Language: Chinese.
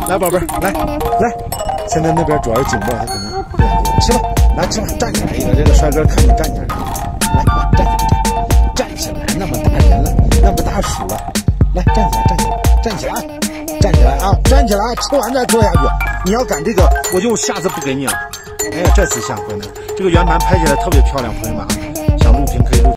来，宝贝儿，来。现在那边主要是景墨，他可能不想吃吧，来吃吧，站起来一个，这个帅哥看你站起来，来站起来，那么大人了，那么大鼠了，来站起来啊，站起来，吃完再坐下去。你要赶这个，我就下次不给你了。哎呀，这次下回呢，这个圆盘拍起来特别漂亮，朋友们啊，想录屏可以录。